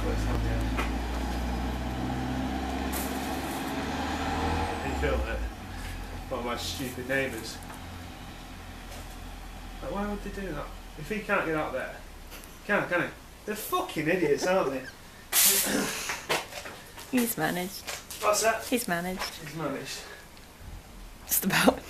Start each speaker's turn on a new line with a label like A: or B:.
A: place down here. Can you feel it? One of my stupid neighbours. Like, why would they do that? If he can't get out there, can he? They're fucking idiots, aren't they?
B: He's managed.
A: What's that?
B: He's managed.
A: He's managed.
B: Just about.